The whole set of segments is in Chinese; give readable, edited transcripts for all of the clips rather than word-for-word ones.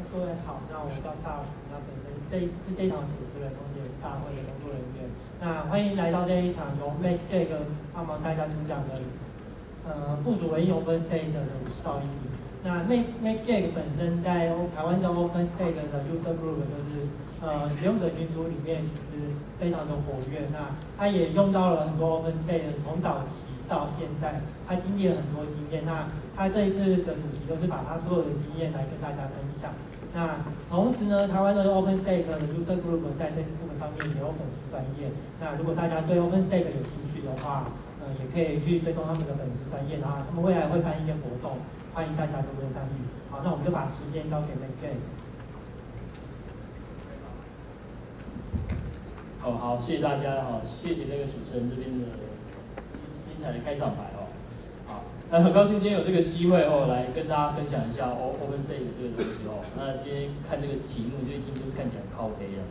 各位好，那我叫萨尔斯，那本身这一场主持人，同时也是大会的工作人员。那欢迎来到这一场由 MakeJack 帮忙大家主讲的部署为 OpenStack 的50道英语。那 MakeJack 本身在台湾的 OpenStack 的 User Group 就是使用者群组里面其实非常的活跃。那它也用到了很多 OpenStack 从早期到现在，它经历了很多经验。那它这一次的主题就是把它所有的经验来跟大家分享。那同时呢，台湾的 OpenStack 的 User Group 在 Facebook 上面也有粉丝专页。那如果大家对 OpenStack 有兴趣的话，也可以去追踪他们的粉丝专页，然后他们未来会办一些活动，欢迎大家多多参与。好，那我们就把时间交给 MakeJack。 好，谢谢大家谢谢那个主持人这边的精彩的开场白很高兴今天有这个机会来跟大家分享一下 OpenStack 这个东西那今天看这个题目就一听就是看起来很靠北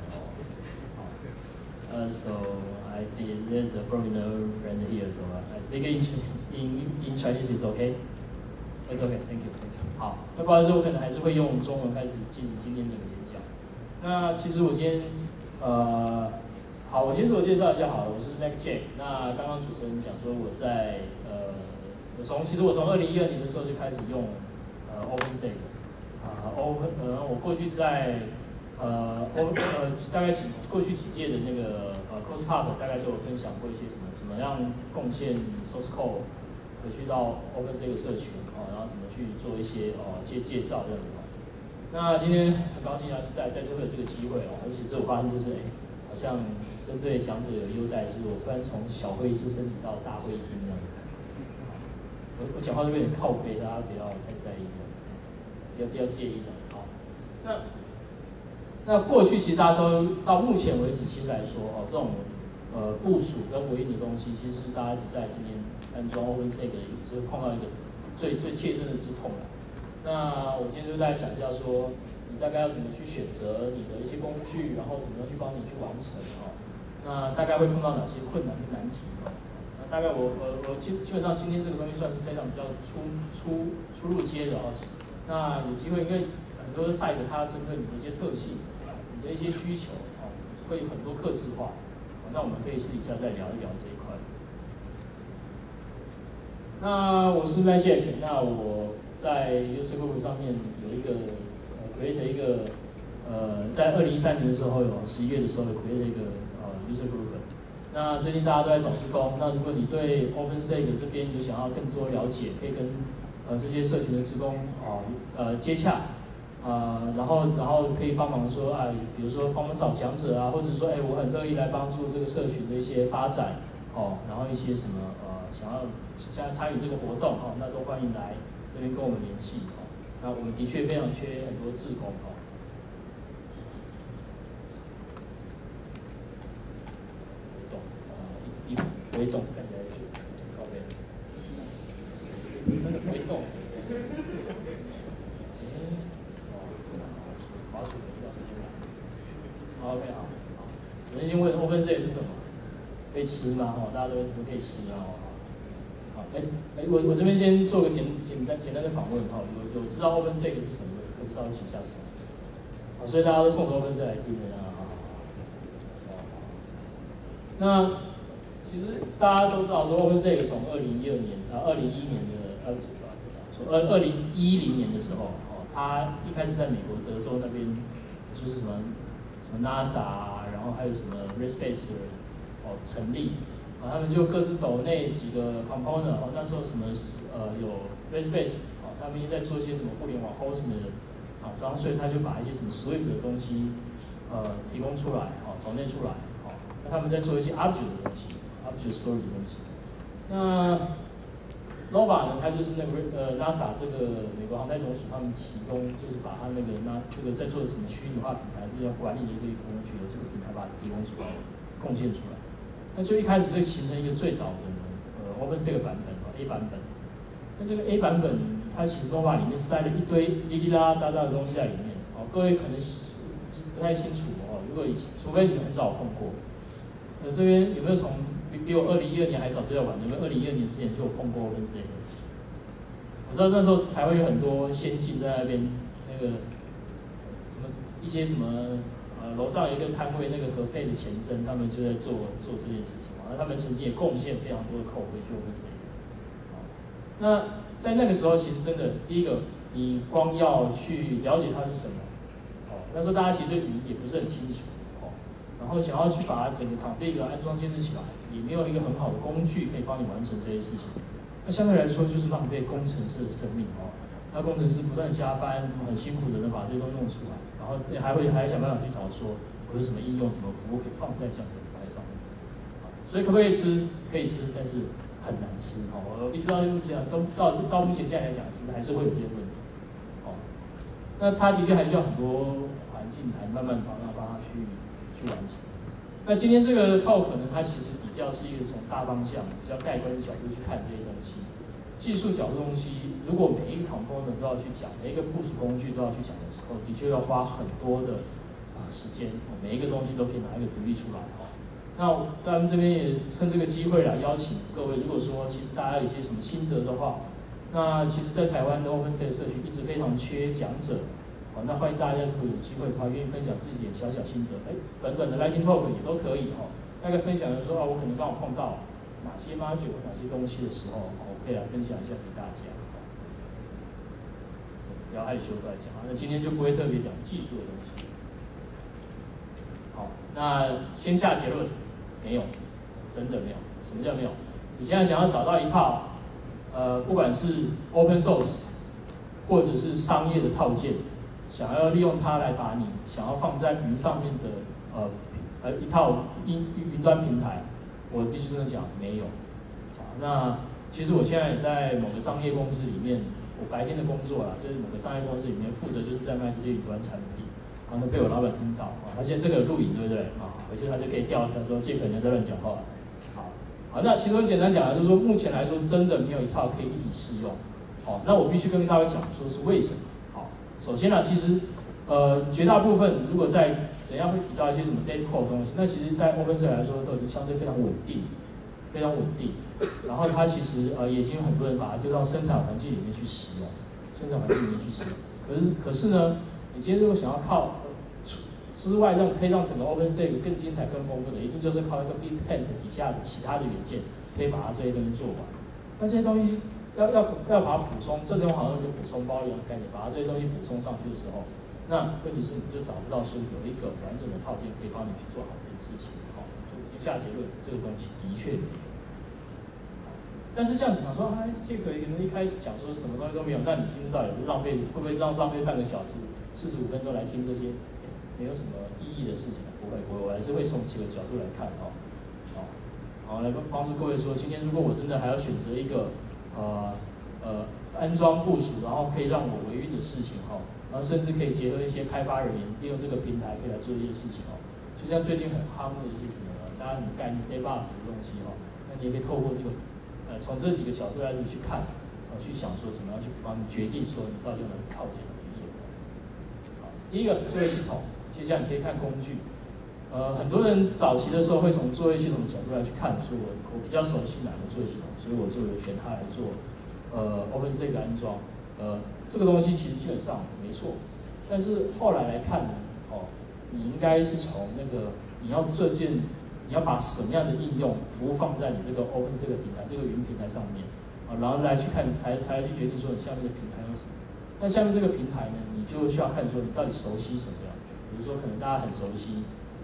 So I think there's a foreigner friend here, so I speak in Chinese is okay? It's okay, thank you. 好，那不好意思，我可能还是会用中文开始进行今天的演讲。那其实我今天好，我先自我介绍一下好了，我是 MakeJack。那刚刚主持人讲说我在其实我从2012年的时候就开始用OpenStack。我过去在大概过去几届的那个CrossCup 大概就有分享过一些怎么样贡献 source code 回去到 OpenStack 社群然后怎么去做一些介绍这样子那今天很高兴在这会有这个机会而且我发现就是好像针对讲者有优待，是我突然从小会议室升级到大会议厅这样。我讲话就有点靠背，大家不要太在意不要介意的。好，那过去其实大家都到目前为止，其实来说这种部署跟回应的东西，其实大家只在今天安装 OpenStack 只会碰到一个最切身的之痛了。那我今天就大家讲一下说，你大概要怎么去选择你的一些工具，然后怎么样去帮你去完成那大概会碰到哪些困难跟难题大概我基本上今天这个东西算是非常比较初入阶的那有机会，因为很多 site 它针对你的一些特性、你的一些需求会很多客制化那我们可以私底下再聊一聊这一块。那我是 MakeJack， 那我在 User Group 上面有一个create 一个在2013年的时候11月的时候有 create 一个User Group。那最近大家都在找志工，那如果你对 OpenStack 这边有想要更多了解，可以跟这些社群的志工接洽然后可以帮忙说比如说帮忙找讲者或者说我很乐意来帮助这个社群的一些发展然后一些什么想要参与这个活动那都欢迎来这边跟我们联系那我们的确非常缺很多志工微动看起来就靠背，真的微动。滑鼠的要时间来。OK 好。首先先问 OpenStack 是什么？可以吃吗？大家都可以吃好。我这边先做个简单的访问有知道 OpenStack 是什么的，可以稍微举下手。所以大家都冲着 OpenStack 来听着那其实大家都知道说 OpenStack 从2011年2010年的时候它一开始在美国德州那边就是什么 NASA 然后还有什么 RedSpace 成立他们就各自抖内几个 component 那时候什么有 RedSpace 他们也在做一些什么互联网 hosting 的厂商，所以他就把一些什么 Swift 的东西提供出来抖内出来那他们在做一些 object 的东西，object store 的东西。那 Nova 呢，它就是那个NASA 这个美国航太总署他们提供，就是把它这个在做什么虚拟化平台，这叫管理的一个工具的这个平台把它提供出来，贡献出来。那就一开始就形成一个最早的OpenStack 版本A 版本。那这个 A 版本它其实 Nova 里面塞了一堆哩哩啦啦杂杂的东西在里面各位可能不太清楚如果除非你们很早碰过。这边有没有从比我2012年还早就在玩？有没有2012年之前就有碰过 OpenStack？ 我知道那时候台湾有很多先进在那边一些什么楼上有一个摊位，那个和配的前身，他们就在做这件事情嘛。那他们曾经也贡献非常多的口回去 OpenStack。那在那个时候，其实真的第一个，你光要去了解它是什么，那时候大家其实对语也不是很清楚，然后想要去把它整个 config 安装建设起来，也没有一个很好的工具可以帮你完成这些事情。那相对来说，就是浪费工程师的生命那工程师不断加班，很辛苦的能把这些都弄出来，然后还想办法去找说，有什么应用、什么服务可以放在这样的平台上面。所以可不可以吃？可以吃，但是很难吃我一直到这样，到目前现在来讲，其实还是会有这些问题那它的确还需要很多环境来慢慢帮它去完成。那今天这个talk呢，它其实比较是一个从大方向、比较概观的角度去看这些东西。技术角度东西，如果每一个 component 都要去讲，每一个部署工具都要去讲的时候，的确要花很多的时间，每一个东西都可以拿一个独立出来那当然这边也趁这个机会来邀请各位，如果说其实大家有一些什么心得的话，那其实在台湾的 OpenStack 社群一直非常缺讲者。那欢迎大家如果有机会的话，愿意分享自己的小心得，短短的 Lightning Talk 也都可以大概分享的说我可能刚好碰到哪些 module 或哪些东西的时候，我可以来分享一下给大家。不要害羞，来讲那今天就不会特别讲技术的东西。好，那先下结论，没有，真的没有。什么叫没有？你现在想要找到一套不管是 Open Source 或者是商业的套件。想要利用它来把你想要放在云上面的一套云端平台，我必须真的讲没有。那其实我现在也在某个商业公司里面，我白天的工作啦，就是某个商业公司里面负责就是在卖这些云端产品，然后被我老板听到他现在这个有录影对不对回去他就可以调他说这可能在乱讲话。好，那其实我简单讲就是说，目前来说真的没有一套可以一体适用。那我必须跟大家讲说是为什么。首先其实绝大部分如果在等一下会提到一些什么 Dev Code 的东西，那其实在 OpenStack 来说都已经相对非常稳定，非常稳定。然后它其实也已经有很多人把它丢到生产环境里面去使用，可是呢，你今天如果想要靠之外可以让整个 OpenStack 更精彩、更丰富的，一定就是靠一个 Big Tent 底下的其他的元件，可以把它这些东西做完。那这些东西要把它补充，这边好像有补充包一样的概念，把它这些东西补充上去的时候，那问题是你就找不到说有一个完整的套件可以帮你去做好这件事情。下结论，这个东西的确有。但是这样子想说，这个可能一开始讲说什么东西都没有，那你今天到底会不会浪费半个小时、45分钟来听这些没有什么意义的事情？不会，我还是会从几个角度来看好，来帮助各位说，今天如果我真的还要选择一个安装部署，然后可以让我维运的事情然后甚至可以结合一些开发人员，利用这个平台可以来做一些事情就像最近很夯的一些什么大家很概念 DevOps 的东西那你也可以透过这个从这几个角度来去看去想说怎么样去帮你决定说你到底用哪个套件去做。第一个作业系统，接下来你可以看工具。很多人早期的时候会从作业系统的角度来去看，所以我比较熟悉哪个作业系统，所以我就选它来做OpenStack 安装。这个东西其实基本上没错，但是后来来看呢，你应该是从那个你要把什么样的应用服务放在你这个 OpenStack 平台这个云平台上面然后来去看才去决定说你下面的平台有什么。那下面这个平台呢，你就需要看说你到底熟悉什么样，比如说可能大家很熟悉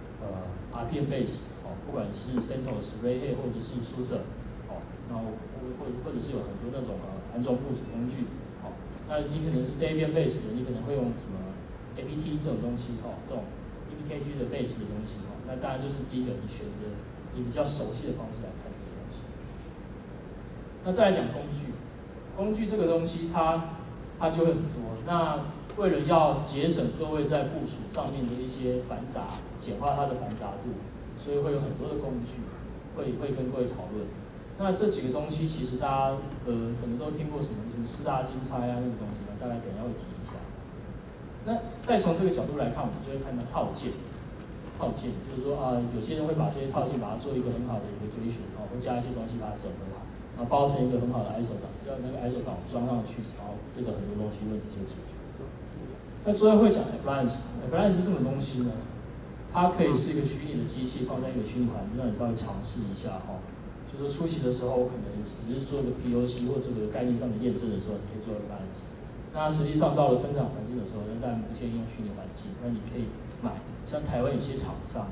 RPM Base 不管是 CentOS、Red Hat 或者是 SUSE 然后或者是有很多那种安装部署工具那你可能是 Debian Base 的，你可能会用什么 APT 这种东西这种 EPKG 的 base 的东西那当然就是第一个你选择你比较熟悉的方式来看这个东西。那再来讲工具这个东西它就会很多。那为了要节省各位在部署上面的一些繁杂，简化它的繁杂度，所以会有很多的工具会跟各位讨论。那这几个东西其实大家可能都听过什么四大金钗那个东西大概等一下会提一下。那再从这个角度来看，我们就会看到套件就是说有些人会把这些套件把它做一个很好的一个追寻会加一些东西把它整合好，然后包成一个很好的 ISO 档，让那个 ISO 档装上去，然后这个很多东西问题就解决。 那昨天会讲 appliance 是什么东西呢？它可以是一个虚拟的机器，放在一个虚拟环境，让你稍微尝试一下哈。就是初期的时候，我可能只是做一个 POC 或这个概念上的验证的时候，你可以做 appliance。那实际上到了生产环境的时候，那当然不建议用虚拟环境，那你可以买。像台湾有些厂商，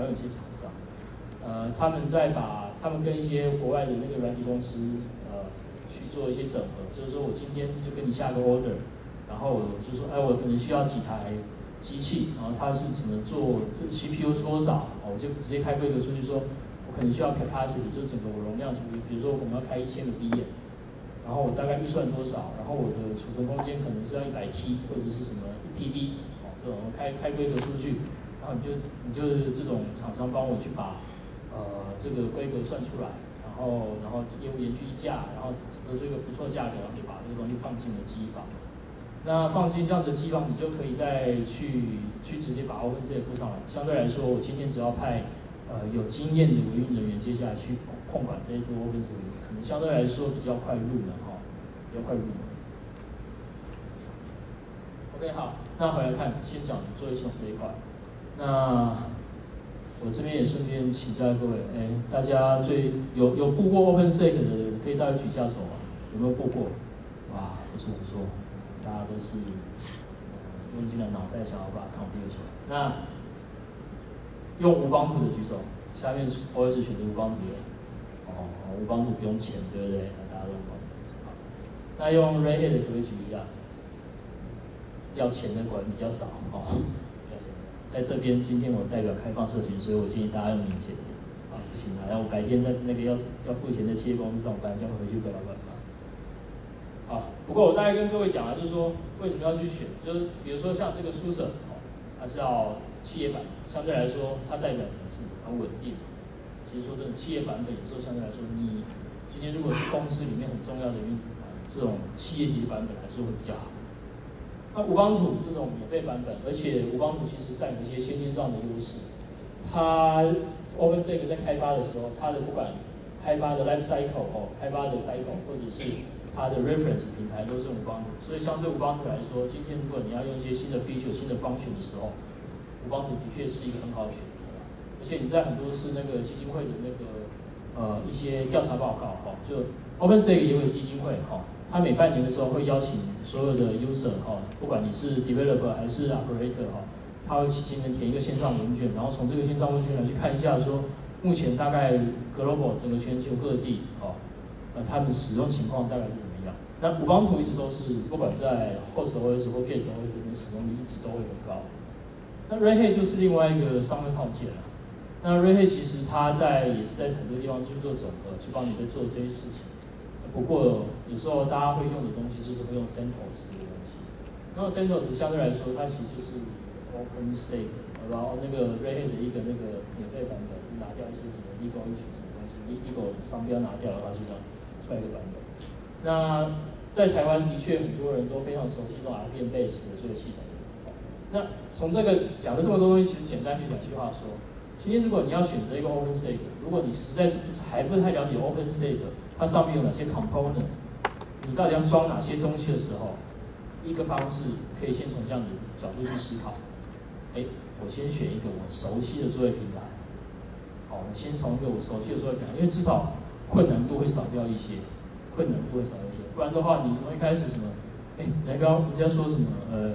他们在把他们跟一些国外的那个软体公司，去做一些整合，就是说我今天就跟你下个 order， 然后我就说，我可能需要几台机器，然后它是怎么做，这 CPU 是多少，我就直接开规格出去说，我可能需要 capacity， 就整个我容量，比如说我可能要开1000个 B 眼，然后我大概预算多少，然后我的储存空间可能是要100T 或者是什么 1TB， 这种开规格出去。然后你就这种厂商帮我去把这个规格算出来，然后业务员去议价，然后得出一个不错的价格，然后就把这个东西放进了机房。那放进这样子的机房，你就可以再去直接把 OpenStack 铺上来。相对来说，我今天只要派有经验的维运人员接下来去控管这一波 OpenStack， 可能相对来说比较快入门哈，比较快入门。OK， 好，那回来看，先讲作业系统这一块。那我这边也顺便请教各位，大家有布过 OpenStack 的人，可以大家举下手吗？有没有布过？哇，不错不错，大家都是用尽了脑袋想要把它 configure 出来。那用无帮图的举手，下面我也是选择无帮图的。无帮图不用钱，对不对？那大家都无帮图。好，那用 Red Hat 的可不可以举一下？要钱的管比较少哦。在这边，今天我代表开放社群，所以我建议大家用明显点。不行啊，然后我白天在那个要付钱的企业公司上班，这样回去跟老板骂。不过我大概跟各位讲了，就是说为什么要去选，就是比如说像这个书社，它是要企业版，相对来说它代表的是很稳定。其实说真的，企业版本有时候相对来说，你今天如果是公司里面很重要的运转，这种企业级版本来说会比较好。那无帮图这种免费版本，而且无帮图其实占有一些先天上的优势。它 OpenStack 在开发的时候，它的不管开发的 life cycle 开发的 cycle 或者是它的 reference 平台都是无帮图，所以相对无帮图来说，今天如果你要用一些新的 feature、新的 function 的时候，无帮图的确是一个很好的选择。而且你在很多次那个基金会的那个一些调查报告就 OpenStack 也有基金会它每半年的时候会邀请所有的 user 不管你是 developer 还是 operator 他会请人填一个线上问卷，然后从这个线上问卷来去看一下说，目前大概 global 整个全球各地他们使用情况大概是怎么样。那无帮图一直都是不管在 host OS 或 guest OS 里面使用率一直都会很高。那 Red Hat 就是另外一个商业套件了。那 Red Hat 其实它也是在很多地方去做整合，去帮你在做这些事情。不过有时候大家会用的东西就是会用 CentOS 这个东西。那 CentOS 相对来说，它其实就是 OpenStack， 然后那个 Red Hat 的一个那个免费版本，拿掉一些什么 Eagle 什么东西 ，Eagle 商标拿掉的话，就这样出来一个版本。那在台湾的确很多人都非常熟悉这种 RPM base 的作业系统。那从这个讲了这么多东西，其实简单去讲一句话说，今天如果你要选择一个 OpenStack， 如果你实在是还不太了解 OpenStack， 它上面有哪些 component， 你到底要装哪些东西的时候，一个方式可以先从这样的角度去思考。我先选一个我熟悉的作业平台。我先从一个我熟悉的作业平台，因为至少困难度会少掉一些，不然的话，你从一开始什么，人家说什么，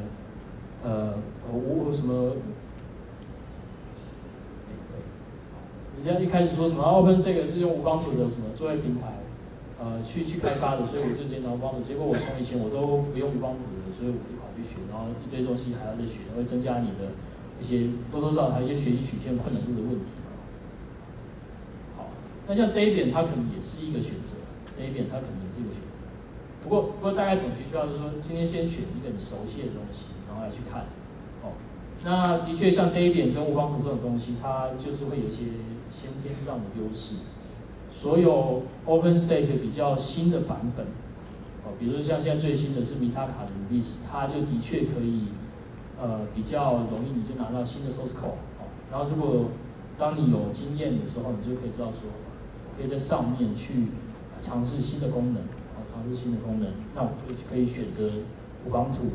我什么。人家一开始说什么 OpenStack 是用无帮图的什么作业平台，去开发的，所以我就直接拿无帮图。结果我从以前我都不用无帮图的，所以我就跑去学，然后一堆东西还要再学，会增加你的一些多多少少还有一些学习曲线困难度的问题。好，那像 Debian 它可能也是一个选择 ，Debian 它可能也是一个选择。不过大概总结出来就是说，今天先选一个你熟悉的东西，然后来去看。那的确像 Debian 跟无帮图这种东西，它就是会有一些先天上的优势。所有 OpenStack 比较新的版本，比如说像现在最新的是米塔卡的 release， 它就的确可以，比较容易你就拿到新的 source code。然后如果当你有经验的时候，你就可以知道说，我可以在上面去尝试新的功能，那我可以选择无帮图，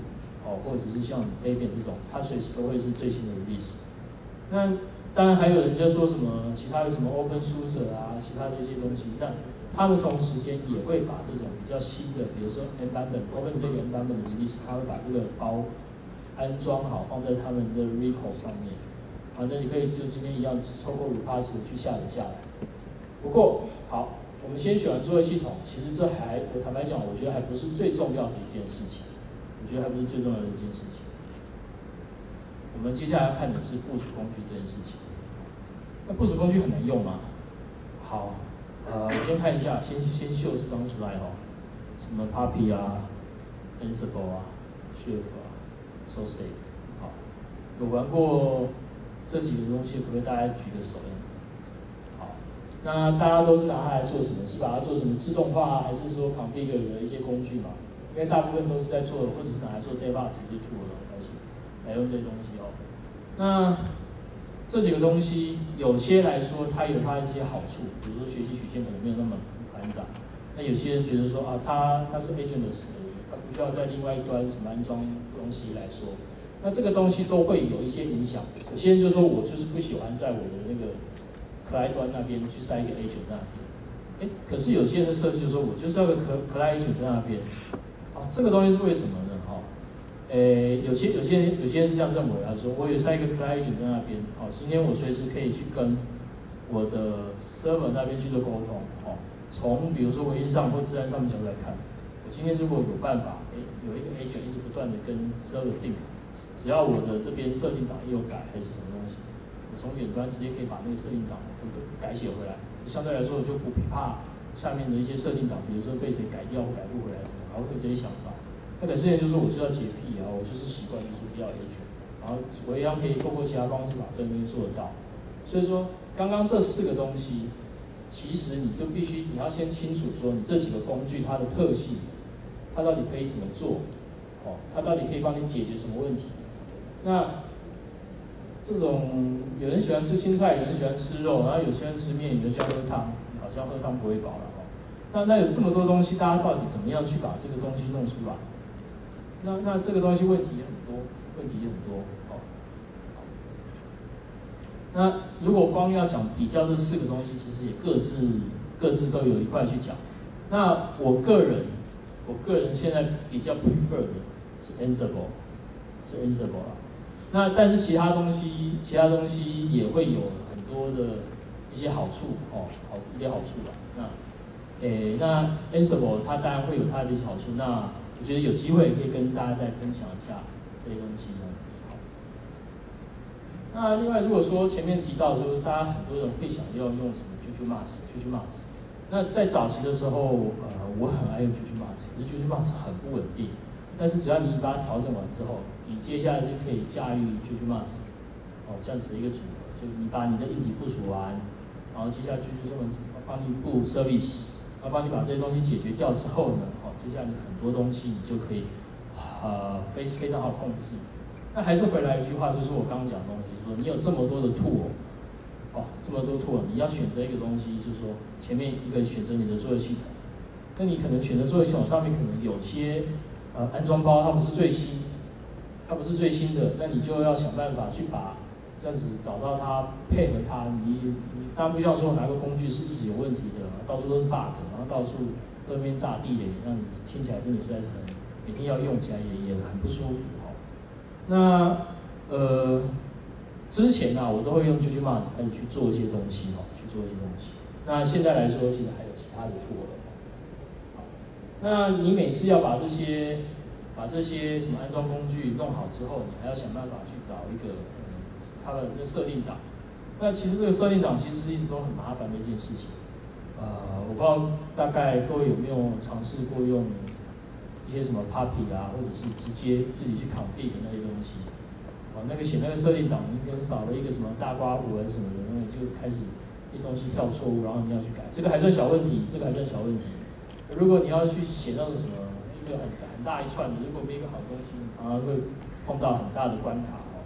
哦，或者是像 Debian 这种，它随时都会是最新的 release。那当然还有人家说什么其他的什么 OpenSUSE 啊，其他的一些东西，那他们同时间也会把这种比较新的，比如说 M 版本、OpenStack M 版本的 release， 他会把这个包安装好，放在他们的 repo 上面。反正你可以就今天一样，透过 repository 去下载下来。不过好，我们先选完作业系统，其实这我坦白讲，我觉得还不是最重要的一件事情。我觉得还不是最重要的一件事情。我们接下来要看的是部署工具这件事情。那部署工具很难用吗？好，我先看一下，先秀这张 slide 哦，什么 Puppy 啊 ，Ansible 啊 ，Chef 啊 ，SoStack， 好，有玩过这几个东西，可不可以大家举个手？好，那大家都是拿它来做什么？是把它做什么自动化啊，还是说 configure 的一些工具嘛？因为大部分都是在做，或者是拿来做 DevOps 这些 tool 来用这些东西哦。那这几个东西，有些来说它有它的一些好处，比如说学习曲线可能没有那么繁杂。那有些人觉得说啊，它是 agentless 的，它不需要在另外一端什么安装东西来说。那这个东西都会有一些影响。有些人就说我就是不喜欢在我的那个 client 端那边去塞一个 agent 那边。可是有些人的设计就说我就是要个 client agent 在那边。啊，这个东西是为什么呢？哈，有些人是这样认为啊，说我有塞一个 client agent 在那边，哦，今天我随时可以去跟我的 server 那边去做沟通，哦，从比如说微信上或治安上面角度来看，我今天如果有办法，有一个 agent 一直不断的跟 server sync， 只要我的这边设定档也有改还是什么东西，我从远端直接可以把那个设定档改写回来，相对来说我就不怕下面的一些设定档，比如说被谁改掉或改不回来什么，然后会这些想法。那可是人就说我就要洁癖啊，我就是习惯就是不要 agent， 然后我一样可以透过其他方式把这个东西做得到。所以说，刚刚这4个东西，其实你就必须你要先清楚说你这几个工具它的特性，它到底可以怎么做，哦，它到底可以帮你解决什么问题。那这种有人喜欢吃青菜，有人喜欢吃肉，然后有些人吃面，有人喜欢喝汤，好像喝汤不会饱了哦。那有这么多东西，大家到底怎么样去把这个东西弄出来？那这个东西问题也很多，哦。那如果光要讲比较这4个东西，其实也各自都有一块去讲。那我个人现在比较 prefer 的是 Ansible 啦。那但是其他东西也会有很多的一些好处哦，一些好处吧。那 Ansible 它当然会有它的一些好处。那我觉得有机会可以跟大家再分享一下这些东西呢。好，那另外如果说前面提到，就是大家很多人会想要用什么 JujuMax， 那在早期的时候，我很爱用 JujuMax， 可是 JujuMax 很不稳定。但是只要你把它调整完之后，你接下来就可以驾驭 JujuMax， 哦，这样子的一个组合，就你把你的硬体部署完，然后接下来JujuMax帮你布 service， 然后帮你把这些东西解决掉之后呢，哦，接下来你很多东西你就可以，非常好控制。那还是回来一句话，就是我刚刚讲的东西，说你有这么多的 tool， 哦，这么多 tool， 你要选择一个东西，就是说前面一个选择你的作业系统，那你可能选择作业系统上面可能有些安装包它不是最新的，那你就要想办法去把这样子找到它，配合它。你当然不需要说哪个工具是一直有问题的，到处都是 bug， 然后到处都边炸地雷，让你听起来真的实在是每天要用起来也很不舒服哦。那之前我都会用 JujuMax 开始去做一些东西那现在来说，其实还有其他的 tool 了。那你每次要把这些什么安装工具弄好之后，你还要想办法去找一个它的那设定档。那其实这个设定档其实是一直都很麻烦的一件事情。我不知道大概各位有没有尝试过用一些什么 Puppy 啊，或者是直接自己去 config 那些东西。那个写那个设定档，你可能少了一个什么大括弧还是什么的，然后就开始一东西跳错误，然后你要去改。这个还算小问题。如果你要去写那种什么一个很大一串的，如果没一个好东西，你常常会碰到很大的关卡哦。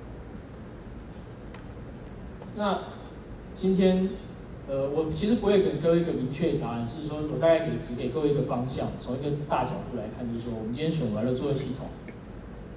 那今天我其实不会给各位一个明确的答案，是说我大概只给各位一个方向，从一个大角度来看，就是说我们今天选完了作业系统，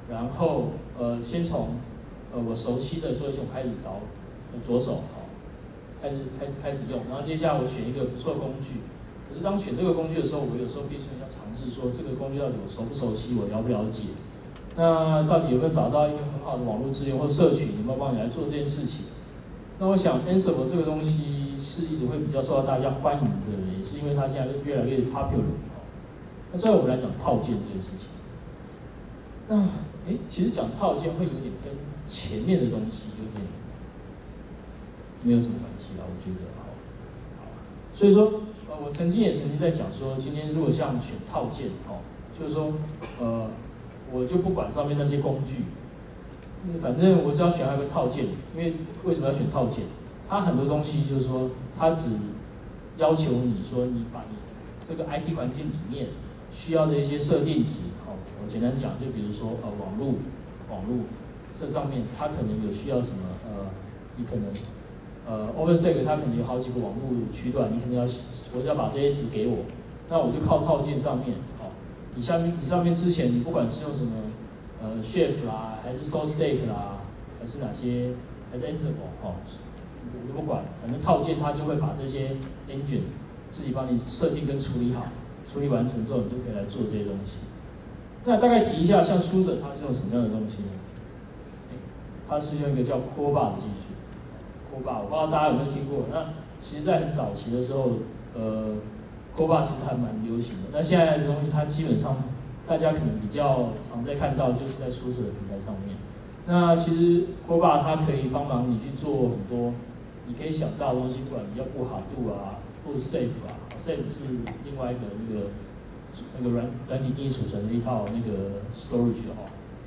然后先从我熟悉的作业系统开始着手，开始用，然后接下来我选一个不错的工具。可是当选这个工具的时候，我有时候必须要尝试说这个工具到底我熟不熟悉，我了不了解。那到底有没有找到一个很好的网络资源或社群，有没有帮你来做这件事情？那我想 Ansible 这个东西是一直会比较受到大家欢迎的，也是因为它现在越来越 popular。那最后我们来讲套件这件事情。那其实讲套件会有点跟前面的东西有点没有什么关系啦，我觉得好。所以说我曾经在讲说，今天如果像选套件就是说我就不管上面那些工具，反正我只要选那个套件。因为为什么要选套件？它很多东西就是说，它只要求你说你把你这个 IT 环境里面需要的一些设定值，我简单讲，就比如说网络这上面它可能有需要什么你可能OpenStack 它可能有好几个网络区段，你可能我只要把这些值给我，那我就靠套件上面。你上面之前你不管是用什么Chef 啦，还是 SourceStack 啦，还是哪些，还是 Ansible 我就不管，反正套件它就会把这些 engine 自己帮你设定跟处理好，处理完成之后你就可以来做这些东西。那大概提一下，像 SUSE 它是用什么样的东西呢？它是用一个叫 CoreBar 的技术。CoreBar 我不知道大家有没有听过。那其实在很早期的时候，CoreBar 其实还蛮流行的。那现在的东西，它基本上大家可能比较常在看到，就是在SUSE的平台上面。那其实 CoreBar 它可以帮忙你去做很多你可以想到的东西，不管你要布好度啊，布 Safe 啊 ，Safe 是另外一个那个软体定义储存的一套那个 storage 的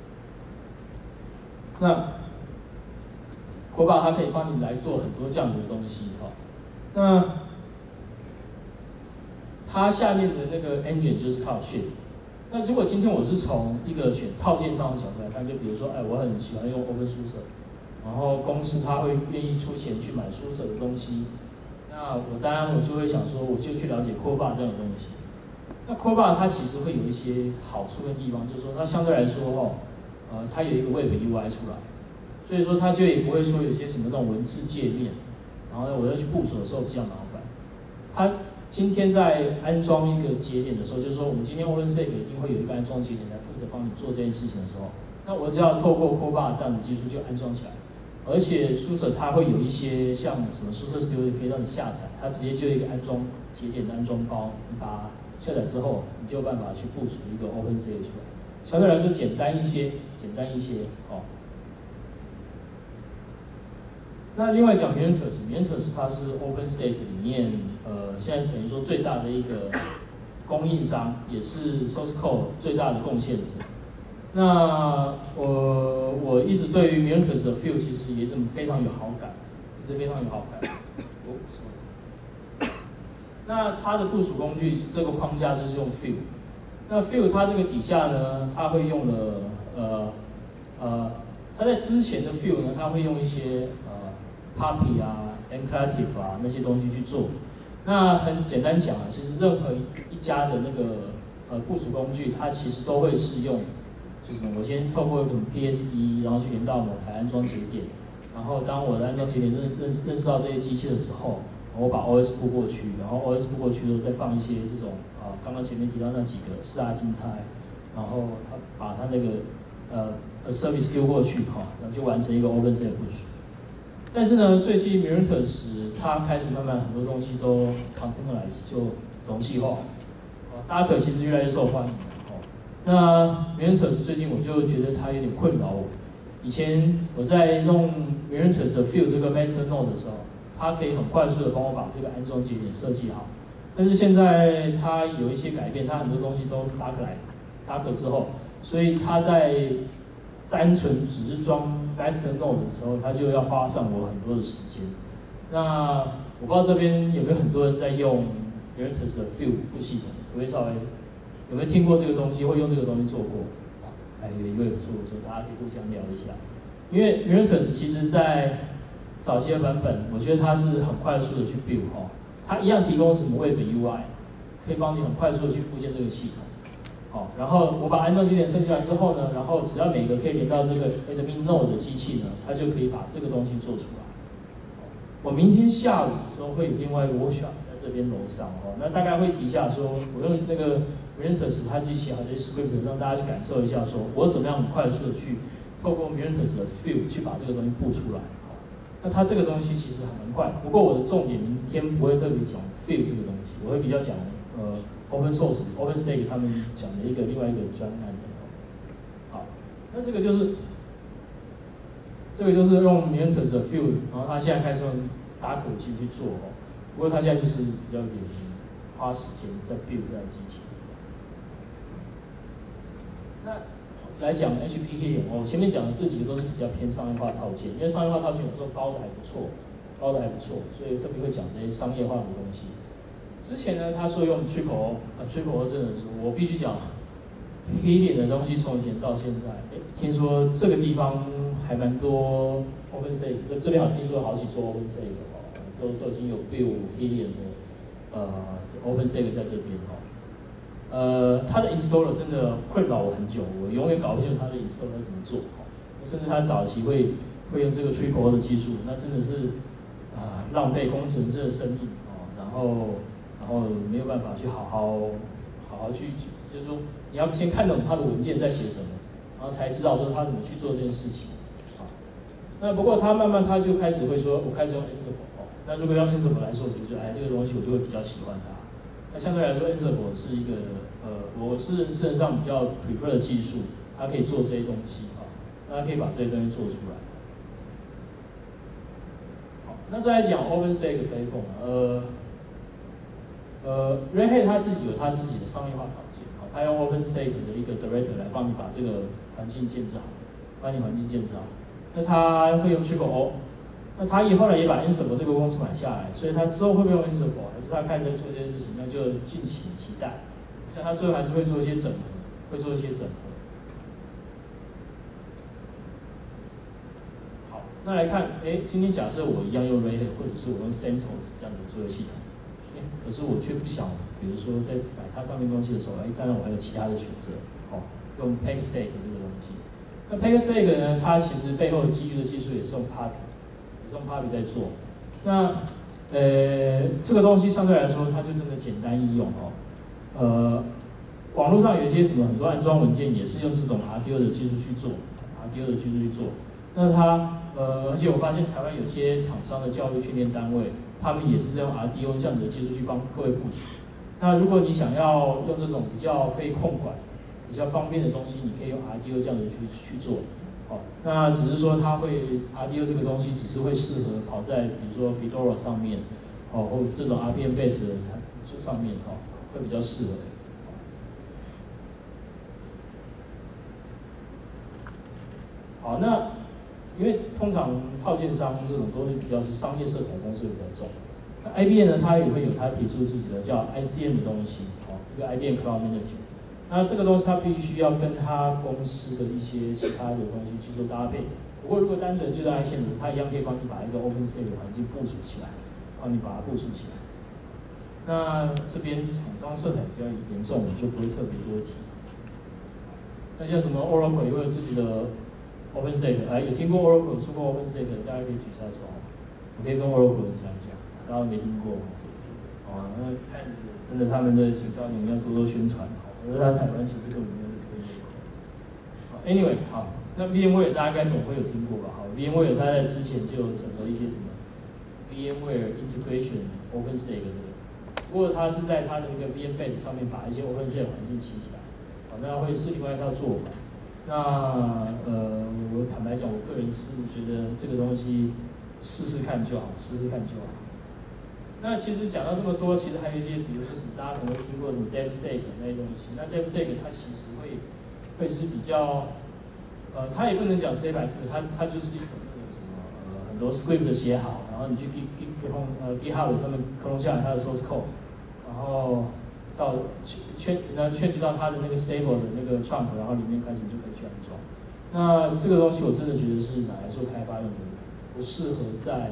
那 CoreBar 它可以帮你来做很多这样子的东西那它下面的那个 engine 就是靠 Shift。那如果今天我是从一个选套件上的角度来看，就比如说，我很喜欢用 OpenSUSE， 然后公司它会愿意出钱去买SUSE的东西，那当然我就会想说，我就去了解 CoreBar 这样的东西。那 CoreBar 它其实会有一些好处的地方，就是说它相对来说它有一个 Web UI 出来，所以说它就也不会说有些什么那种文字界面，然后我要去部署的时候比较麻烦。它今天在安装一个节点的时候，就是说我们今天 OpenStack 一定会有一个安装节点来负责帮你做这件事情的时候，那我只要透过 CoreBar 这样的技术就安装起来。而且 SUSE 它会有一些像什么 SUSE Studio 可以让你下载，它直接就有一个安装节点的安装包，你把它下载之后，你就有办法去部署一个 OpenStack 出来，相对来说简单一些那另外讲 Mirantis 它是 OpenStack 里面现在等于说最大的一个供应商，也是 Source Code 最大的贡献者。那我一直对于 Mirantis 的 feel 其实也是非常有好感，那它的部署工具这个框架就是用 feel。那 feel 它这个底下呢，它会用了它在之前的 feel 呢，它会用一些Puppy 啊 Enclative 啊那些东西去做。那很简单讲其实任何一家的那个部署工具，它其实都会是用，就是我先透过什么 PSE， 然后去连到某台安装节点，然后当我的安装节点认识到这些机器的时候，我把 OS 布过去，然后 OS 布过去之后再放一些这种刚刚前面提到那几个4大金钗，然后把它那个service 丢过去然后就完成一个 OpenStack 部署。但是呢，最近 Mirantis 它开始慢慢很多东西都 containerize 就容器化，Docker 其实越来越受欢迎那 Mirantis 最近我就觉得它有点困扰我。以前我在弄 Mirantis 的 Field 这个 Master Node 的时候，它可以很快速的帮我把这个安装节点设计好。但是现在它有一些改变，它很多东西都 Docker 之后，所以它在单纯只是装 Master Node 的时候，它就要花上我很多的时间。那我不知道这边有没有很多人在用 Mirantis 的 Field 系统，可不可以稍微有没有听过这个东西，或用这个东西做过？有一位有说，大家可以互相聊一下。因为 Mirantis 其实在早期的版本，我觉得它是很快速的去 build 它一样提供什么 Web UI， 可以帮你很快速的去构建这个系统。 好，然后我把安装节点设计完之后呢，然后只要每个可以连到这个 admin node 的机器呢，它就可以把这个东西做出来。我明天下午的时候会有另外一个 workshop 在这边楼上哦，那大概会提一下说，我用那个 Mirantis 它自己写好的 script， 让大家去感受一下说，我怎么样很快速的去透过 Mirantis 的 field 去把这个东西布出来。那它这个东西其实很快，不过我的重点明天不会特别讲 field 这个东西，我会比较讲open source、OpenStack 他们讲的另外一个专案的。好，那这个就是用 Mirantis 的 field， 然后他现在开始用打口径去做哦。不过他现在就是比较有点花时间在 build 这台机器。那来讲 HP Helium 哦，前面讲的这几个都是比较偏商业化套件，因为商业化套件有时候包的还不错，所以特别会讲这些商业化的东西。之前呢，他说用 Triple O 真的是我必须讲 Helium 的东西，从以前到现在，听说这个地方还蛮多 OpenStack， 这边好听说好几座 OpenStack 都已经有 build Helium 的OpenStack 在这边它的 installer 真的困扰我很久，我永远搞不清楚它的 installer 怎么做甚至他早期会用这个 Triple O 的技术，那真的是浪费工程师的生命然后没有办法去好好去，就是说你要先看懂他的文件在写什么，然后才知道说他怎么去做这件事情那不过他慢慢他就开始会说，我开始用 Ansible那如果用 Ansible 来说，我就觉得这个东西我就会比较喜欢它。那相对来说 Ansible 是一个我是事实上比较 prefer 的技术，它可以做这些东西那它可以把这些东西做出来。好，那再来讲 OpenStack Platform Red Hat 它自己有它自己的商业化条件它用 OpenStack 的一个 Director 来帮你把这个环境建制好，那他会用 Triple O， 那他后来也把 Ansible 这个公司买下来，所以他之后会不会用 Ansible， 还是他开始在做这件事情，那就敬请期待。像他最后还是会做一些整合，好，那来看，今天假设我一样用 Red Hat， 或者是我用 CentOS 这样的作业系统，可是我却不想，比如说在买它上面东西的时候，当然我还有其他的选择，用 PackStack 这个东西。那 PackStack 呢，它其实背后的基于的技术也是用 Puppet 在做。那这个东西相对来说，它就真的简单易用网络上有一些什么很多安装文件也是用这种 RDO 的技术去做那它而且我发现台湾有些厂商的教育训练单位，他们也是用 RDO 这样的技术去帮各位部署。那如果你想要用这种比较可以控管、比较方便的东西，你可以用 RDO 这样的去做。那只是说它会 RDO 这个东西只是会适合跑在比如说 Fedora 上面，或这种 RPM base 的上面会比较适合。好，那因为通常套件商这种都会比较是商业色彩公司会比较重。那 IBM 呢，它也会有它提出自己的叫 ICM 的东西，一个 IBM Cloud Manager。那这个东西它必须要跟它公司的一些其他的东西去做搭配。不过如果单纯就在 ICM， 它一样可以帮你把一个 OpenStack 的环境部署起来，帮你把它部署起来。那这边厂商色彩比较严重，我就不会特别多提。那像什么 Oracle 也会有自己的 OpenStack， 有听过 Oracle 说过 OpenStack， 大家可以举下手。我可以跟 Oracle 讲一下，大家没听过那看真的他们的行销你们要多多宣传。可是他台湾其实根本没有推这一块。Anyway， 好，那 VMware 大家应该总会有听过吧？VMware 它在之前就有整合一些什么 VMware Integration OpenStack 这个，不过它是在它的那个 VMbase 上面把一些 OpenStack 环境起来，那会是另外一套做法。那我坦白讲，我个人是觉得这个东西试试看就好。那其实讲到这么多，其实还有一些，比如说什么大家可能会听过什么 DevStack 那些东西。那 DevStack 它其实会是比较，它也不能讲 step by step， 它就是一种那种什么很多 script 写好，然后你去 GitHub 上面克隆下来它的 source code， 然后到确知到它的那个 stable 的那个 trunk， 然后里面开始就可以去安装。那这个东西我真的觉得是拿来做开发用的，不适合在。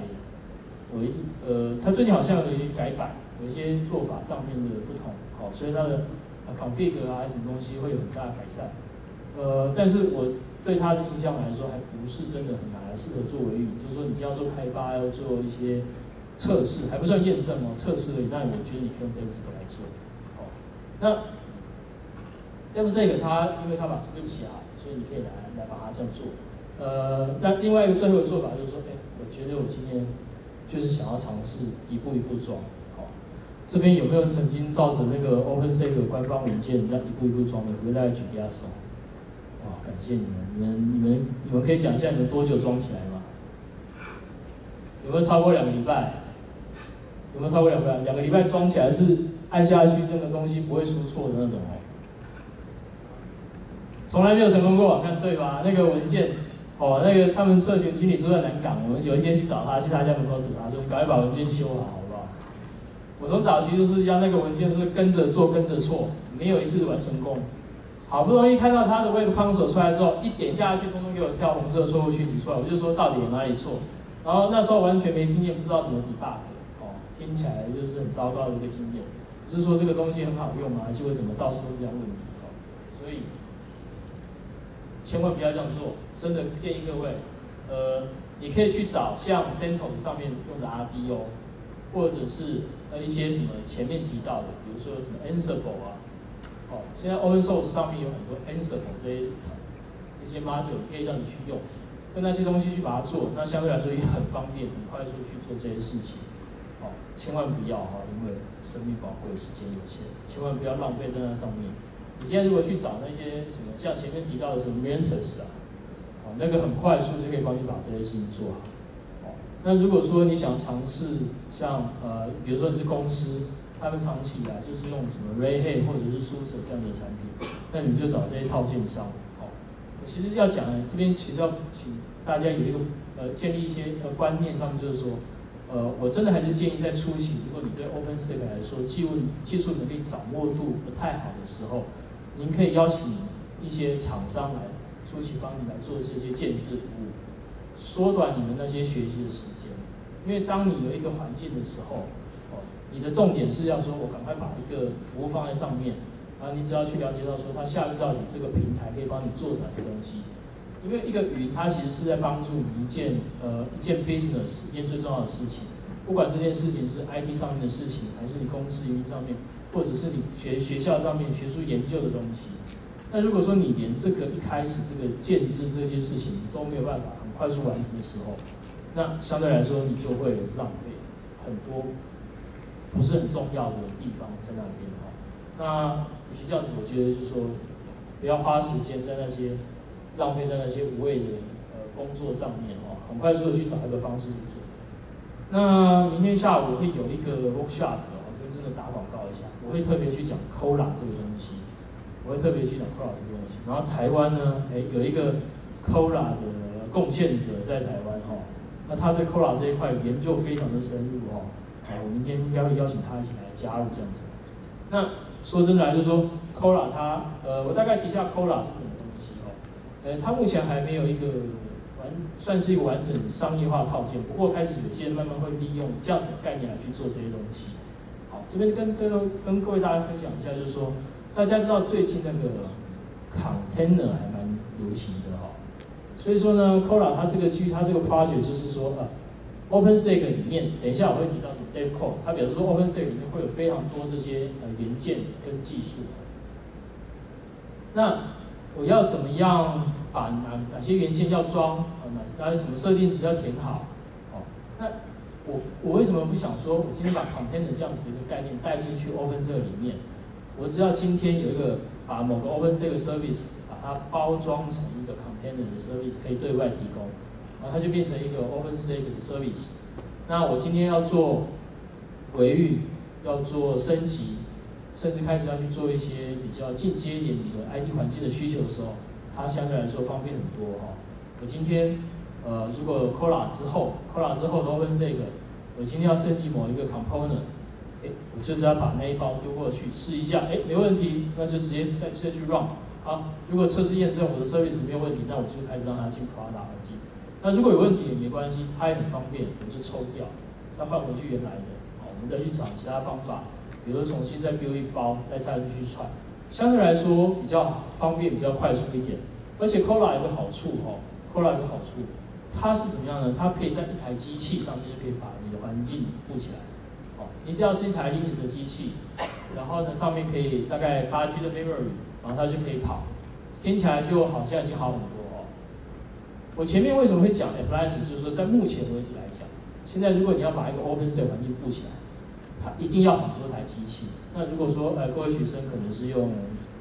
它最近好像有一些改版，有一些做法上面的不同，所以它的 config 啊，什么东西会有很大的改善。但是我对它的印象来说，还不是真的很难适合做维语。就是说，你要做开发，要做一些测试，还不算验证哦，测试而已。那我觉得你可以用 DevSec 来做。哦，那 DevSec 它因为它把 script 写好，所以你可以来把它这样做。那另外一个最后的做法就是说，我觉得我今天就是想要尝试一步一步装。好，这边有没有人曾经照着那个 OpenStack 官方文件这样一步一步装的？我大概举一下手。哇，感谢你们可以讲一下你们多久装起来吗？有没有超过2个礼拜？有没有超过2个礼拜？2个礼拜装起来是按下去那个东西不会出错的那种哦。从来没有成功过，看对吧？那个文件，那个他们社群经理住在南港，我们有一天去找他，去他家门口堵他，说你赶快把文件修好，好不好？我从早期就是让那个文件是跟着做跟着错，没有一次完成功。好不容易看到他的 Web Console 出来之后，一点下去，通通给我跳红色错误讯息出来，我就说到底有哪里错？然后那时候完全没经验，不知道怎么 debug， 听起来就是很糟糕的一个经验。只是说这个东西很好用嘛，就会怎么到处都是这样问题，所以千万不要这样做。真的建议各位，你可以去找像 CentOS 上面用的 RDO， 或者是一些什么前面提到的，比如说什么 Ansible 啊。现在 Open Source 上面有很多 Ansible 这一些 module 可以让你去用，跟那些东西去把它做，那相对来说也很方便，很快速去做这些事情。千万不要因为生命宝贵，时间有限，千万不要浪费在那上面。你现在如果去找那些什么，像前面提到的什么 Mentors 那个很快速就可以帮你把这些事情做好。那如果说你想尝试像比如说你是公司。他们长期以来就是用什么 Red Hat 或者是 SUSE 这样的产品，那你们就找这些套件商。其实要讲这边其实要请大家有一个建立一些观念上面，就是说，我真的还是建议在初期，如果你对 OpenStack 来说技术能力掌握度不太好的时候，您可以邀请一些厂商来初期帮你来做这些建制服务，缩短你们那些学习的时间。因为当你有一个环境的时候，你的重点是要说，我赶快把一个服务放在上面，然后你只要去了解到说，它下面到底这个平台可以帮你做哪些东西。因为一个云，它其实是在帮助你一件 business 一件最重要的事情，不管这件事情是 IT 上面的事情，还是你公司营运上面，或者是你学校上面学术研究的东西。那如果说你连这个一开始这个建制这些事情都没有办法很快速完成的时候，那相对来说你就会浪费很多不是很重要的地方在那边那与其这样子，我觉得就是说，不要花时间在那些浪费在那些无谓的工作上面很快速的去找一个方式去做。那明天下午会有一个 workshop 这边真的打广告一下，我会特别去讲 Cola 这个东西，然后台湾呢，有一个 Cola 的贡献者在台湾那他对 Cola 这一块研究非常的深入我明天应该会邀请他一起来加入这样子。那说真的就是说 ，Cola 它，我大概提一下 Cola 是什么东西它目前还没有一个算是一个完整商业化套件，不过开始有些人慢慢会利用这样子的概念来去做这些东西。好，这边跟各位大家分享一下，就是说，大家知道最近那个 container 还蛮流行的所以说呢 ，Cola 它这个project 就是说OpenStack 里面，等一下我会提到什么 DevCode， 它表示说 OpenStack 里面会有非常多这些元件跟技术。那我要怎么样把哪些元件要装哪些什么设定值要填好？那我为什么不想说我今天把 container 这样子一个概念带进去 OpenStack 里面？我只要今天有一个把某个 OpenStack service 把它包装成一个 container 的 service 可以对外提供。它就变成一个 OpenStack 的 service。那我今天要做维运，要做升级，甚至开始要去做一些比较进阶一点的 IT 环境的需求的时候，它相对来说方便很多我今天如果 Cola 之后的 OpenStack， 我今天要升级某一个 component， 我就只要把那一包丢过去试一下，没问题，那就直接去 run。好，如果测试验证我的 service 没有问题，那我就开始让它进 product 环境。那如果有问题也没关系，它也很方便，我就抽掉，再换回去原来的。我们再去找其他方法，比如说重新再 build 一包，再插进去串。 相对来说比较方便、比较快速一点。而且 Kola 有个好处，Kola 有个好处，它是怎么样呢？它可以在一台机器上面就可以把你的环境布起来。你只要是一台 Linux 的机器，然后呢上面可以大概8G 的 memory， 然后它就可以跑，听起来就好像已经好很多哦。我前面为什么会讲 appliance， 就是说在目前为止来讲，现在如果你要把一个 OpenStack 环境布起来，它一定要很多台机器。那如果说各位学生可能是用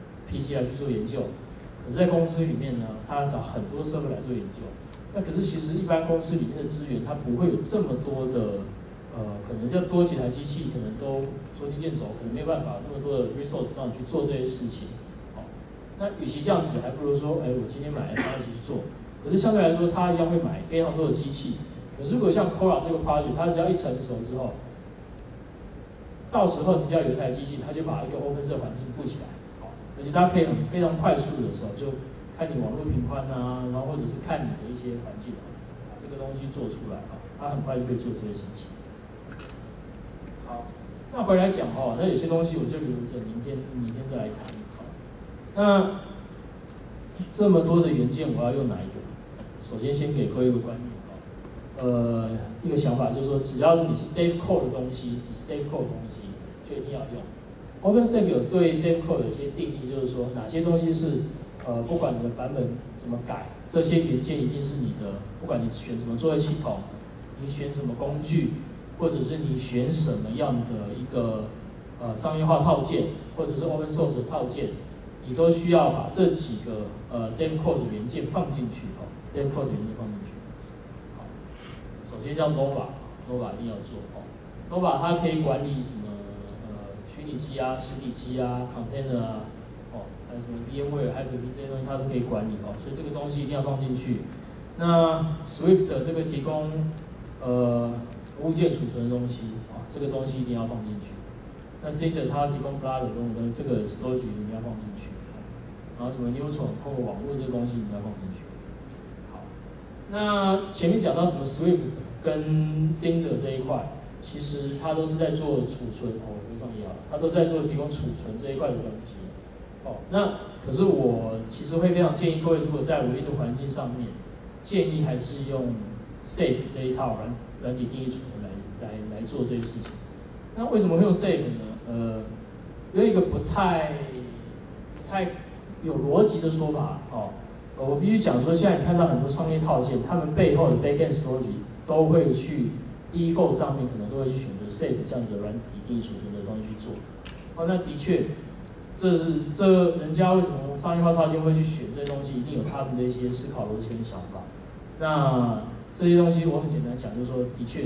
PC 来去做研究，可是在公司里面呢，他要找很多server来做研究。那可是其实一般公司里面的资源，它不会有这么多的。可能要多几台机器，可能都捉襟见肘，可能没有办法那么多的 resource 让你去做这些事情。那与其这样子，还不如说，我今天买 Apple 去做。可是相对来说，他一样会买非常多的机器。可是如果像 Kola 这个 project， 它只要一成熟之后，到时候你只要有一台机器，它就把一个 OpenStack 环境布起来，而且它可以非常快速的时候，就看你网络频宽啊，然后或者是看你的一些环境，把这个东西做出来它很快就可以做这些事情。好，那回来讲那有些东西我就留着明天再来谈。那这么多的元件，我要用哪一个？首先先给各位一个观念一个想法就是说，只要是你是 Dev Code 的东西，你是 Dev Code 的东西，就一定要用。OpenStack 有对 Dev Code 有一些定义，就是说哪些东西是不管你的版本怎么改，这些元件一定是你的，不管你选什么作业系统，你选什么工具。或者是你选什么样的一个商业化套件，或者是 open source 的套件，你都需要把这几个dev code 的元件放进去dev code 的元件放进去。好，首先叫 Nova 一定要做Nova 它可以管理什么虚拟机啊、实体机啊、container 啊，还有什么 VMware、Hyper-V 这些东西它都可以管理所以这个东西一定要放进去。那 Swift 这个提供物件储存的东西这个东西一定要放进去。那 Cinder 它提供 Block 的东西，这个 storage 你要放进去。然后什么 Neutron 透过网络这个东西你要放进去。好，那前面讲到什么 Swift 跟 Cinder 这一块，其实它都是在做储存这上也好，它都在做提供储存这一块的东西。那可是我其实会非常建议各位，如果在微硬的环境上面，建议还是用 Safe 这一套软体定义储存来做这些事情。那为什么会用 Safe 呢？有一个不太有逻辑的说法我必须讲说，现在你看到很多商业套件，他们背后的 backend storage 都会去 default 上面可能都会去选择 Safe 这样子的软体定义储存的东西去做。那的确，这人家为什么商业化套件会去选这些东西，一定有他们的一些思考逻辑跟想法。那这些东西我很简单讲，就是说，的确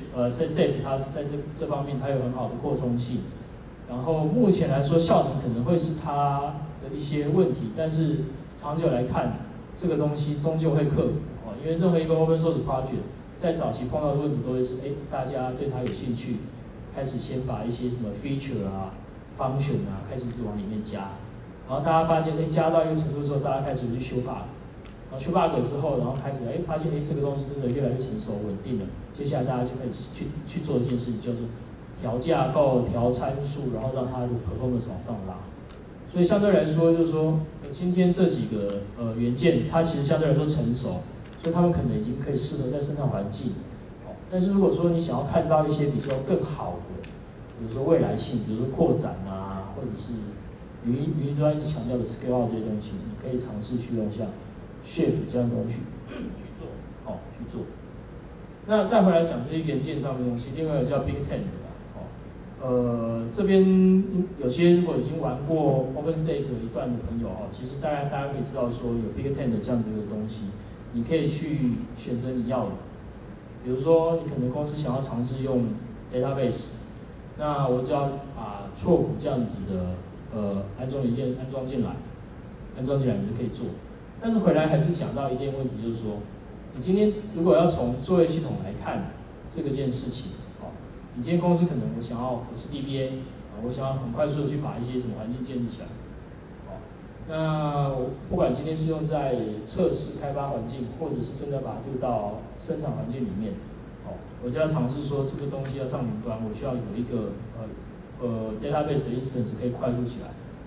Safe 它是在这方面它有很好的扩充性。然后目前来说，效能可能会是它的一些问题，但是长久来看，这个东西终究会克服因为任何一个 open source project 在早期碰到的问题都会是，大家对它有兴趣，开始先把一些什么 feature 啊、function 啊，开始一直往里面加，然后大家发现，加到一个程度之后，大家开始去修 bug， 然后修 bug 之后，然后开始发现，这个东西真的越来越成熟、稳定了，接下来大家就可以去做一件事情，叫做调架构、调参数，然后让它的 performance 往上拉。所以相对来说，就是说，今天这几个元件，它其实相对来说成熟，所以他们可能已经可以适合在生产环境。但是如果说你想要看到一些比较更好的，比如说未来性，比如说扩展啊，或者是云端一直强调的 scale out 这些东西，你可以尝试去用像 Shift 这样的东西去做，去做。那再回来讲这些元件上面的东西，另外有叫 Big Tent 的这边有些如果已经玩过 OpenStack 一段的朋友其实大家可以知道说有 Big Tent 这样子的东西，你可以去选择你要的。比如说你可能公司想要尝试用 database， 那我只要把Chrome这样子的安装元件安装进来你就可以做。但是回来还是讲到一点问题，就是说你今天如果要从作业系统来看这个件事情，你今天公司可能我是 DBA， 我想要很快速的去把一些什么环境建立起来，那不管今天是用在测试开发环境，或者是真的把它丢到生产环境里面，我就要尝试说这个东西要上云端，我需要有一个database 的 instance 可以快速起来。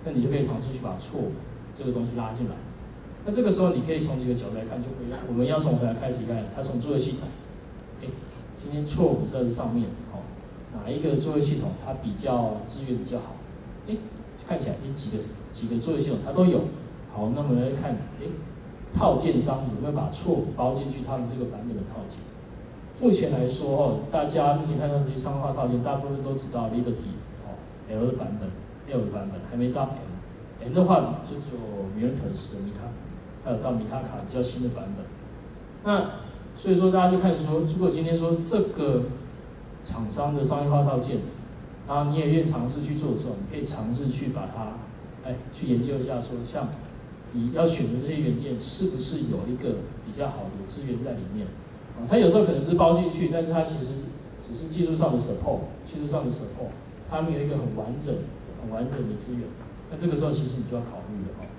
那你就可以尝试去把错这个东西拉进来。那这个时候你可以从几个角度来看，就可以。我们要从回来开始看，它从作业系统，今天错误在这上面，哪一个作业系统它比较资源比较好？看起来几个作业系统它都有。好，那我们来看，套件商有没有把错误包进去他们这个版本的套件？目前来说，大家目前看到这些商业化套件，大部分都知道 Liberty L 的版本、L 的版本，还没到 M。M 的话就只有 Meritus 的 Mita， 还有到 Mitaka 比较新的版本。那所以说大家就看说，如果今天说这个厂商的商业化套件，然后你也愿意尝试去做的时候，你可以尝试去把它，去研究一下说，像你要选的这些元件是不是有一个比较好的资源在里面。它有时候可能是包进去，但是它其实只是技术上的 support， 它没有一个很完整的资源。那这个时候其实你就要考虑了。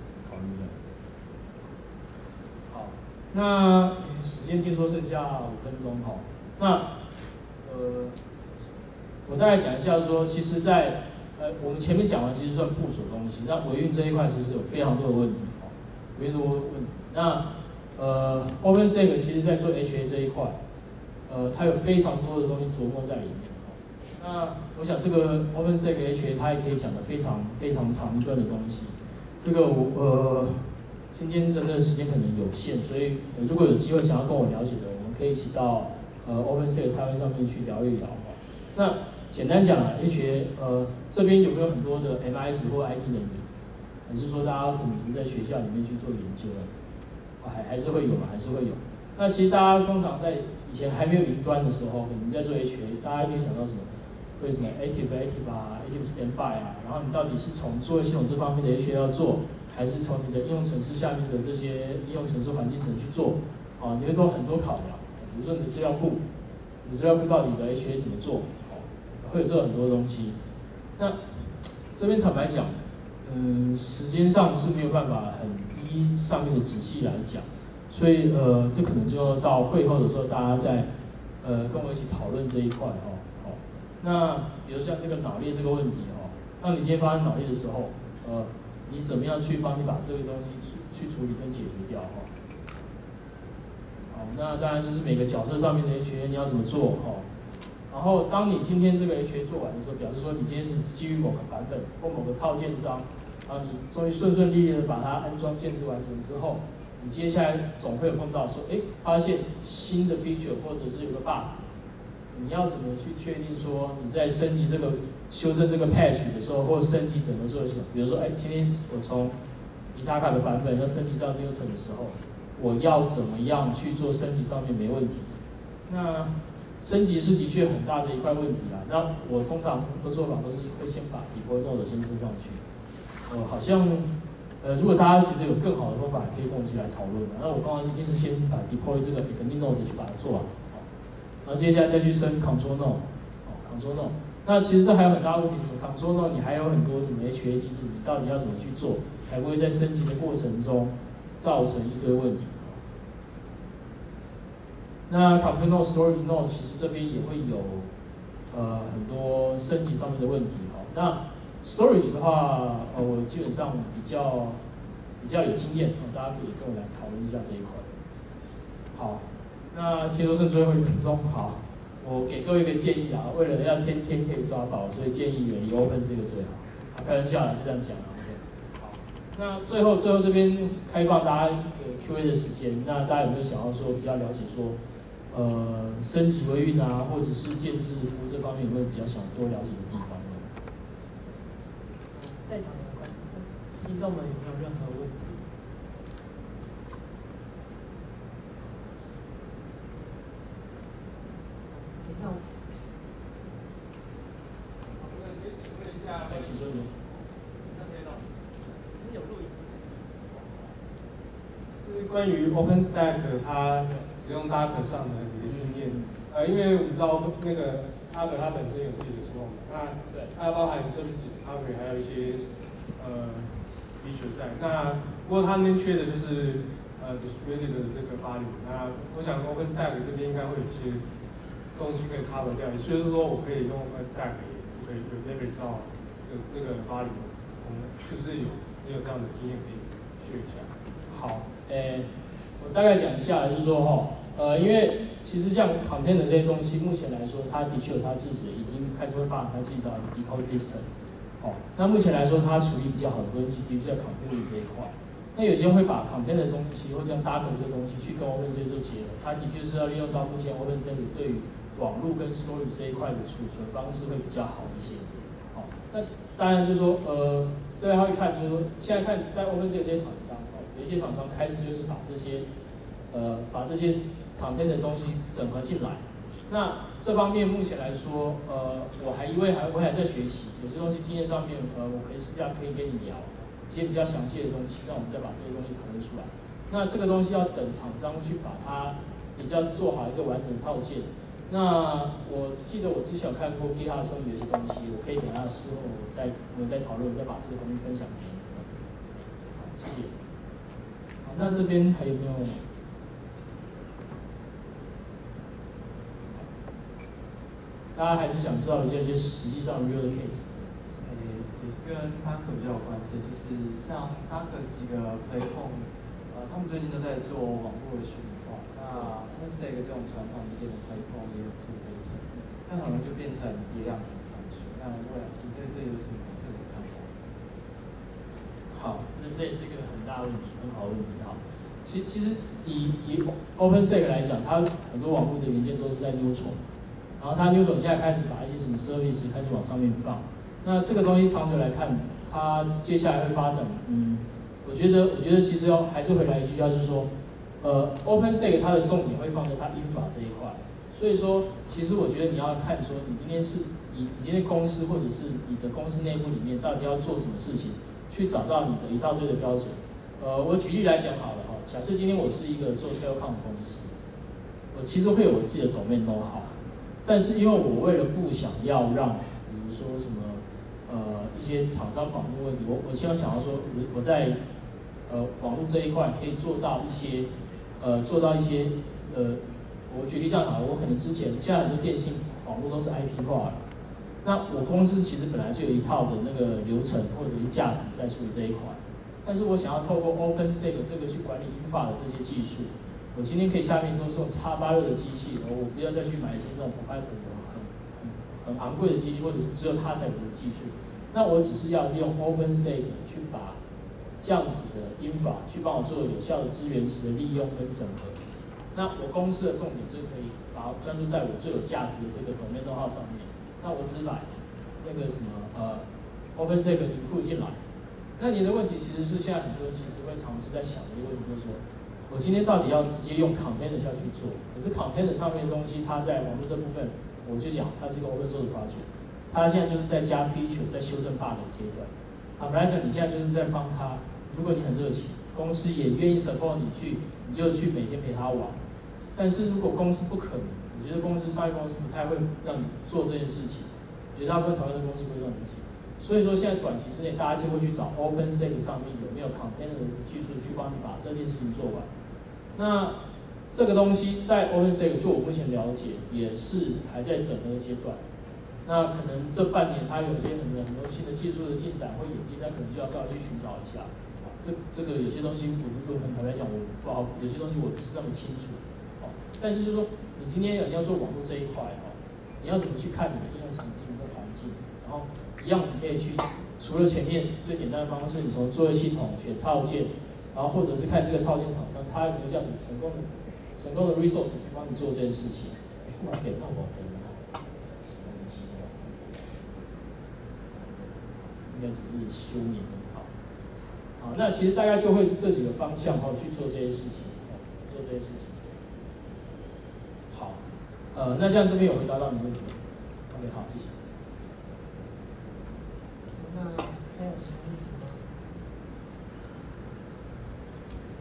好，那时间听说剩下5分钟哈。那我大概讲一下说，其实在我们前面讲完其实算部署的东西，那维运这一块其实有非常多的问题维运多问题。那OpenStack 其实在做 HA 这一块，它有非常多的东西琢磨在里面。那我想这个 OpenStack HA 它也可以讲的非常长一段的东西。这个今天真的时间可能有限，所以如果有机会想要跟我了解的，我们可以一起到OpenStack 摊位上面去聊一聊。那简单讲HA 这边有没有很多的 MIS 或 IT 人员？还是说大家可能只是在学校里面去做研究的？还是会有嘛，还是会有。那其实大家通常在以前还没有云端的时候，可能在做 HA， 大家一定想到什么？为什么 Active Standby 然后你到底是从作业系统这方面的 HA 要做，还是从你的应用程式下面的这些应用程式环境层去做？你会多很多考量。比如说你的资料库，到底的 HA 怎么做？会有这很多东西。那这边坦白讲，时间上是没有办法很依上面的仔细来讲，所以这可能就到会后的时候，大家再跟我一起讨论这一块那比如像这个脑裂这个问题当你今天发生脑裂的时候，你怎么样去帮你把这个东西去处理跟解决掉好，那当然就是每个角色上面的 HA 你要怎么做然后当你今天这个 HA 做完的时候，表示说你今天是基于某个版本或某个套件商，然后你终于顺利的把它安装建置完成之后，你接下来总会有碰到说，发现新的 feature 或者是有个 bug， 你要怎么去确定说你在升级这个修正这个 patch 的时候，或升级整个作业系统，比如说，今天我从Mitaka的版本要升级到 Newton 的时候，我要怎么样去做升级上面没问题？那升级是的确很大的一块问题啦。那我通常的做法都是会先把 deploy node 先升上去。好像如果大家觉得有更好的方法，可以跟我一起来讨论。那我刚刚一定是先把 deploy 这个 admin node 去把它做完，然后接下来再去升 control node，control node。那其实这还有很大的问题，什么 control node 你还有很多什么 HA 机制，你到底要怎么去做，才不会在升级的过程中造成一堆问题。那 compute node、storage node 其实这边也会有很多升级上面的问题那 storage 的话，我基本上比较有经验大家可以跟我来讨论一下这一块。好，那听说剩最后1分钟，好，我给各位一个建议为了要天天可以抓宝，所以建议远离 OpenStack 最好。开玩笑是这样讲好，那最后这边开放大家Q&A 的时间，那大家有没有想要说比较了解说？升级维运或者是建制服务这方面有没有比较想多了解的地方呢？ 在场的听众们有没有任何问题？那我请问一下， 请说您。 有录音。 是关于 OpenStack 它使用 Docker 上的你的经验。因为我们知道那个 Docker 它本身有自己的说法，它包含 Service Discovery 还有一些feature 在。那不过它那边缺的就是distributed 的这个volume。那我想 OpenStack 这边应该会有一些东西可以 cover 掉，所以说我可以用 OpenStack 也可以 leverage 到这个volume。 是不是你有这样的经验可以学一下？ 好，我大概讲一下，就是说因为其实像 container 这些东西，目前来说，它的确有它自己已经开始会发展它自己的 ecosystem。那目前来说，它处理比较好的东西，的确在 container 这一块。那有些人会把 container 的东西，或将 Docker 这个东西去跟 OpenStack 做结合，它的确是要利用到目前 OpenStack 对于网络跟 storage 这一块的储存方式会比较好一些。那当然就是说，这个要看，就是说，现在看在 OpenStack 这些厂商，有一些厂商开始就是把这些 container 的东西整合进来。那这方面目前来说，我还在学习，有些东西经验上面，我可以私下可以跟你聊一些比较详细的东西，那我们再把这些东西讨论出来。那这个东西要等厂商去把它比较做好一个完整的套件。那我记得我之前有看过 GitHub 上面有一些东西，我可以等下事后我们再讨论，再把这个东西分享给你。好，谢谢。好，那这边还有没有？大家还是想知道一些实际上 real 的 case。 也是跟 Docker 比较有关系，就是像 Docker 几个 platform，他们最近都在做网络的虚拟化。那 OpenStack 这种传统一点的 platform 也有做这一层，这样可能就变成叠量层上去。那未来你对这有什么特别看法？ 好，这也是一个很大的问题，很好的问题哈。其实以 OpenStack 来讲，它很多网络的元件都是在 Neutral， 然后它 Neutral 现在开始把一些什么 service 开始往上面放。那这个东西长久来看，它接下来会发展，我觉得其实还是回来一句，就是说，OpenStack 它的重点会放在它 infra 这一块。所以说，其实我觉得你要看说，你今天公司或者是你的公司内部里面到底要做什么事情，去找到你的一大堆的标准。我举例来讲好了哈，假设今天我是一个做 telecom 的公司，我其实会有我自己的 domain know-how， 但是因为我为了不想要让，比如说什么一些厂商保护问题，我希望想要说我在网络这一块可以做到一些我举例这样好了，我可能现在很多电信网络都是 IP 化的，那我公司其实本来就有一套的那个流程或者是价值在处理这一块，但是我想要透过 OpenStack 这个去管理 infra 的这些技术，我今天可以下面都是用 X86 的机器，我不要再去买一些那种 proprietary 很昂贵的机器，或者是只有它才有的技术，那我只是要利用 OpenStack 去把这样子的 infra 去帮我做有效的资源池的利用跟整合。那我公司的重点就可以把专注在我最有价值的这个 domain know-how 上面。那我只把那个什么OpenStack include 进来。那你的问题其实是现在很多人其实会尝试在想的一个问题，就是说，我今天到底要直接用 container 下去做？可是 container 上面的东西，它在网络这部分，我就讲它是一个 open source project， 它现在就是在加 feature， 在修正 bug 的阶段。坦白来讲，你现在就是在帮他，如果你很热情，公司也愿意 support 你就去每天陪他玩。但是如果公司不可能，我觉得商业公司不太会让你做这件事情，绝大部分台湾的公司不会让你做。所以说现在短期之内，大家就会去找 OpenStack 上面有没有 container 的技术去帮你把这件事情做完。那这个东西在 OpenStack 就我目前了解，也是还在整合的阶段。那可能这半年它有些很多新的技术的进展会演进，那可能就要稍微去寻找一下。这个有些东西我很坦白讲，我不好，有些东西我不是那么清楚。但是就是说，你今天要做网络这一块你要怎么去看你的应用场景和环境，然后一样你可以去，除了前面最简单的方式，你从作业系统选套件，然后或者是看这个套件厂商他有没有这样子成功的 resource 去帮你做这件事情。我点到我的。应该只是休眠很好。好，那其实大概就会是这几个方向去做这些事情，做这些事情。好，那这样这边有回答到你的问题吗 ？OK， 好，谢谢。 那还有什么问题吗？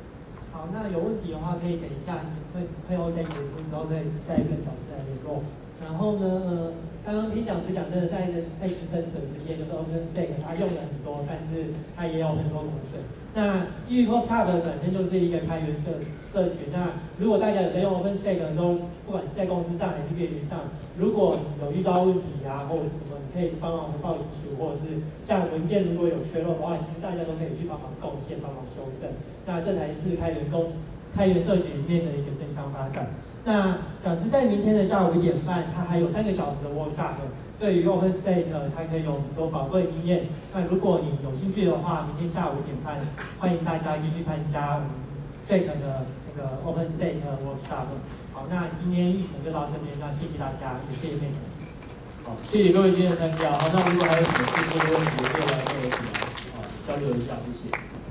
好，那有问题的话可以等一下会后再结束之后再跟小师来联络。 然后呢，刚刚听讲师讲真的，在Edge生成实验就是 OpenStack， 它用了很多，但是它也有很多苦水。那基于 Postcard 本身就是一个开源社群，那如果大家有在用 OpenStack 的时候，不管是在公司上还是业余上，如果有遇到问题啊，或者是什么，你可以帮忙报issue，或者是像文件如果有缺漏的话，其实大家都可以去帮忙贡献、帮忙修正。那这才是开源社群里面的一个正向发展。那讲师在明天的下午1点半，他还有3个小时的 workshop， 对于 OpenStack 它可以有很多宝贵经验。那如果你有兴趣的话，明天下午1点半，欢迎大家继续参加我们 Jack 的那个 OpenStack workshop。好，那今天议程就到这边，那谢谢大家，也谢谢妹妹。 好，谢谢各位今天的参加。好，那如果还有什么事或者问题，可以来跟我一起来交流一下，谢谢。